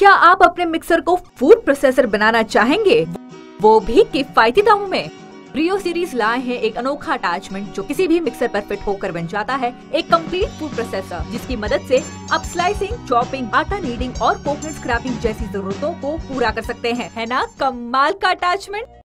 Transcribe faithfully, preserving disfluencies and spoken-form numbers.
क्या आप अपने मिक्सर को फूड प्रोसेसर बनाना चाहेंगे, वो भी किफायती दामों में? ब्रियो सीरीज लाए हैं एक अनोखा अटैचमेंट जो किसी भी मिक्सर पर फिट होकर बन जाता है एक कंप्लीट फूड प्रोसेसर, जिसकी मदद से आप स्लाइसिंग, चॉपिंग, आटा नीडिंग और कोकोनट स्क्रैपिंग जैसी जरूरतों को पूरा कर सकते हैं। है ना कमाल का अटैचमेंट?